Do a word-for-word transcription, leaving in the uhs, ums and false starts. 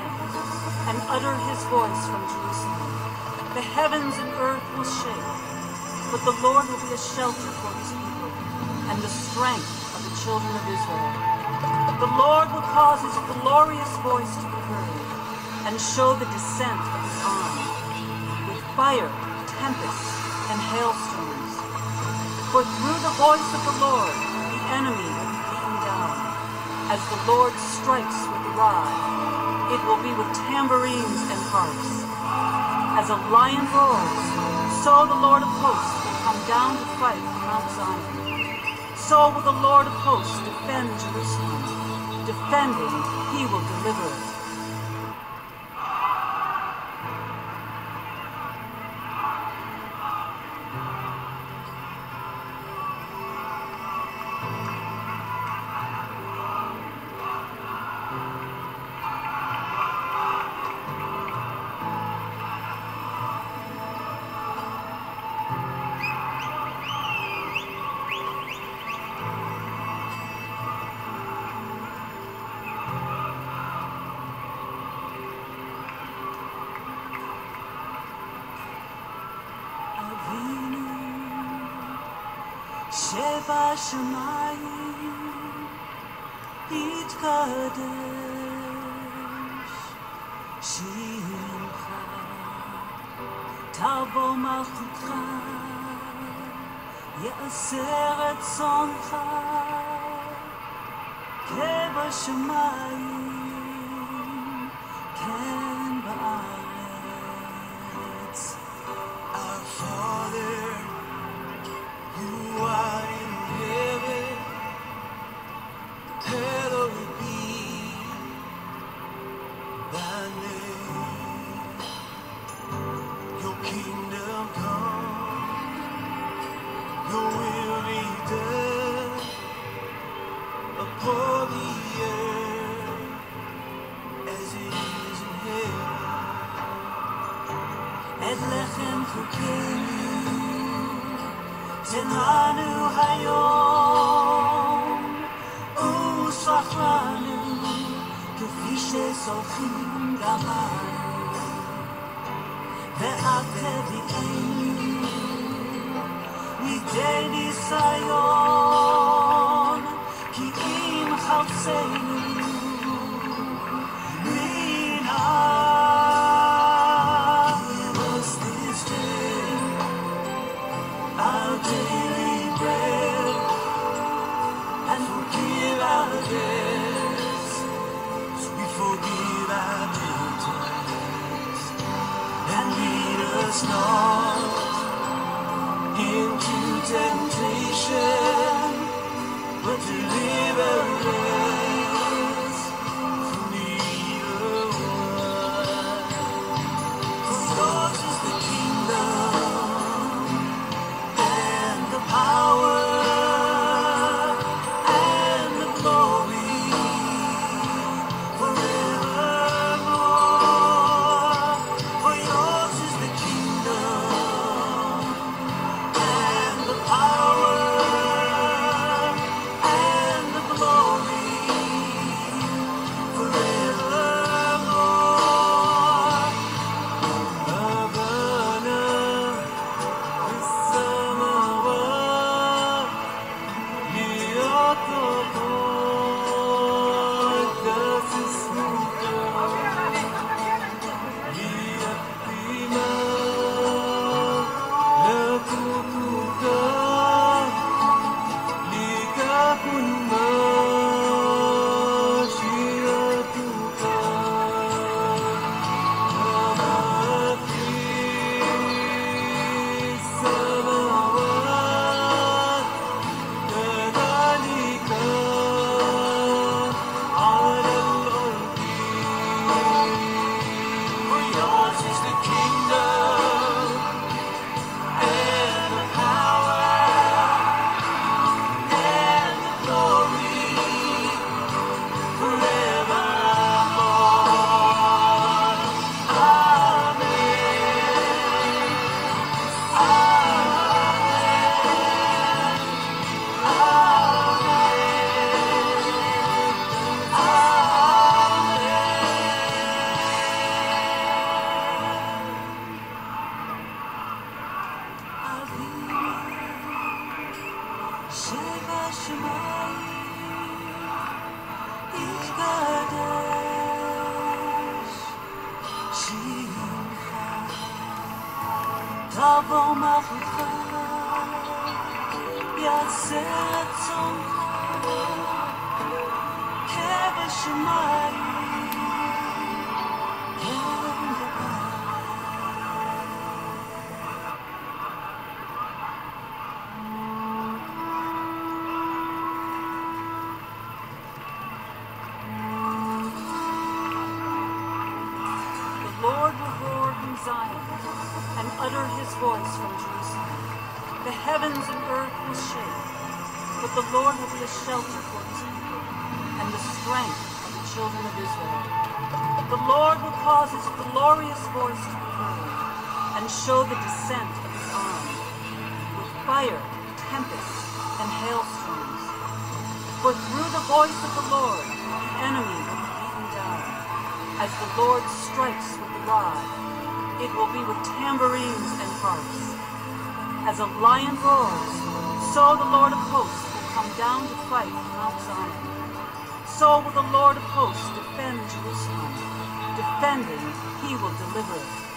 and utter his voice from Jerusalem. The heavens and earth will shake, but the Lord will be a shelter for his people and the strength of the children of Israel. The Lord will cause his glorious voice to be heard and show the descent of his arm with fire, tempests, and hailstones. For through the voice of the Lord, the enemy will be beaten down. As the Lord strikes with the rod, it will be with tambourines and harps. As a lion roars, so the Lord of hosts will come down to fight on Mount Zion. So will the Lord of hosts defend Jerusalem. Defending, he will deliver it. שבע שמיים יתקדש שמך, תבוא מלכותך, יעשה רצונך כבשמיים כן בארץ. Our Father, you are in heaven, hallowed be thy name. Your kingdom come, your will be done upon the earth as it is in heaven. Et lechem chukenu תן לנו היום, וסלח לנו כפי שסולחים גם לנו, ואל תביאנו לידי ניסיון, כי אם חפצנו מן Give us this day our daily bread, and forgive our debts, as we forgive our debtors. And lead us not into temptation, but deliver us from the evil one. For yours is the kingdom, the power and the glory forevermore. For yours is the kingdom and the power Shemayim Yitkadesh Shimcha Tavo Malchutcha Yaseh Ratzoncha Keveshamayim Zion and utter his voice from Jerusalem. The heavens and earth will shake, but the Lord will be a shelter for his people and the strength of the children of Israel. The Lord will cause his glorious voice to be heard and show the descent of his arm with fire, tempests, and hailstones. For through the voice of the Lord, the enemy will be beaten down, as the Lord strikes with the rod. It will be with tambourines and harps. As a lion roars, so the Lord of hosts will come down to fight on Mount Zion. So will the Lord of hosts defend Jerusalem. Defending, he will deliver it.